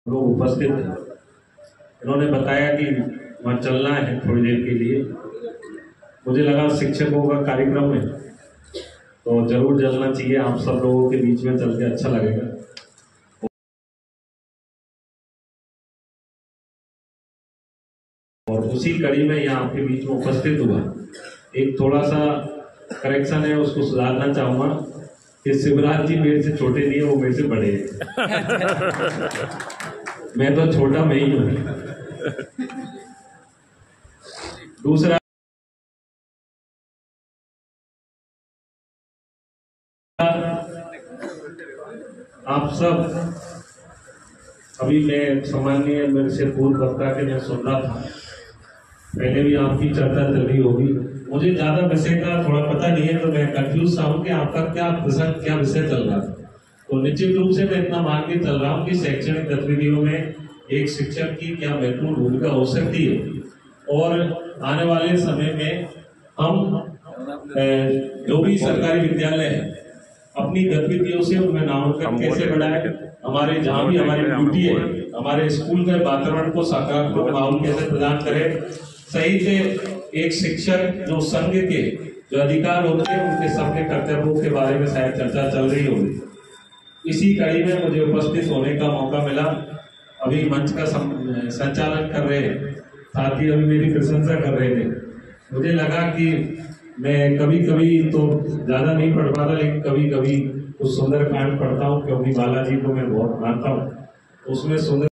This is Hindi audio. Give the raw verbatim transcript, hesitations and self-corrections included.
लोग उपस्थित हैं। इन्होंने बताया कि वहाँ चलना है थोड़ी देर के लिए। मुझे लगा शिक्षकों का कार्यक्रम है तो जरूर चलना चाहिए। आप सब लोगों के बीच में चल के अच्छा लगेगा। और उसी कड़ी में यहाँ आपके बीच में उपस्थित हुआ। एक थोड़ा सा करेक्शन है, उसको सुधारना चाहूंगा कि शिवराज जी मेरे से छोटे नहीं है, वो मेरे से बड़े हैं। मैं तो छोटा मैं ही हूं। दूसरा, आप सब अभी मैं सामान्य मेरे से पूर्व वक्ता के मैं सुन रहा था, पहले भी आपकी चर्चा चल रही होगी। मुझे ज्यादा विषय का थोड़ा पता नहीं है तो मैं कंफ्यूज था कि आपका क्या प्रसंग क्या विषय चल रहा था। तो निश्चित रूप से मैं इतना मान के चल रहा हूँ कि शैक्षणिक गतिविधियों में एक शिक्षक की क्या महत्वपूर्ण भूमिका हो सकती है और आने वाले समय में हम जो भी सरकारी विद्यालय है अपनी गतिविधियों से उनमें नामांकन कैसे बढ़ाए, हमारे जहाँ भी हमारी ड्यूटी है हमारे स्कूल के वातावरण को सकारात्मक माहौल कैसे प्रदान करें। सही से एक शिक्षक जो संघ के जो अधिकार होते हैं उनके सबके कर्तव्यों के बारे में शायद चर्चा चल रही होगी। इसी कड़ी में मुझे उपस्थित होने का मौका मिला। अभी मंच का संचालन कर रहे हैं साथी अभी मेरी प्रशंसा कर रहे थे। मुझे लगा कि मैं कभी कभी तो ज्यादा नहीं पढ़ पाता लेकिन कभी कभी कुछ सुंदरकांड पढ़ता हूँ क्योंकि बालाजी को मैं बहुत मानता हूँ। उसमें सुंदर